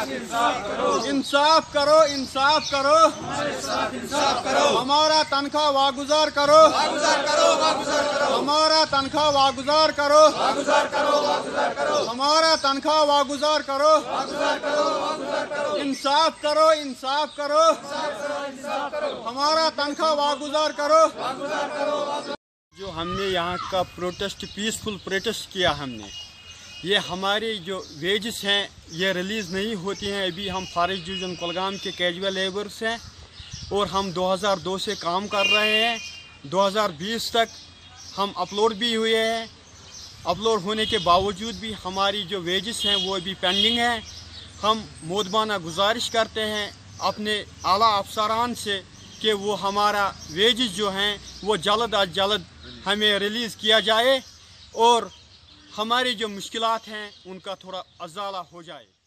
इंसाफ करो, इंसाफ करो, हमारा तनख्वाह वागुजार करो, हमारा तनख्वाह वागुजार करो, हमारा तनख्वाह वागुजार करो, इंसाफ करो, इंसाफ करो, हमारा तनख्वाह वागुजार करो। जो हमने यहाँ का प्रोटेस्ट, पीसफुल प्रोटेस्ट किया हमने, ये हमारे जो वेजेस हैं ये रिलीज़ नहीं होती हैं। अभी हम फॉरेस्ट डिवीज़न कुलगाम के कैजुअल लेबर्स हैं और हम 2002 से काम कर रहे हैं। 2020 तक हम अपलोड भी हुए हैं। अपलोड होने के बावजूद भी हमारी जो वेजेस हैं वो अभी पेंडिंग हैं। हम मोदबाना गुजारिश करते हैं अपने आला अफसरान से कि वो हमारा वेजेस जो हैं वो जल्द अज जल्द हमें रिलीज़ किया जाए और हमारी जो मुश्किलात हैं उनका थोड़ा अज़ाला हो जाए।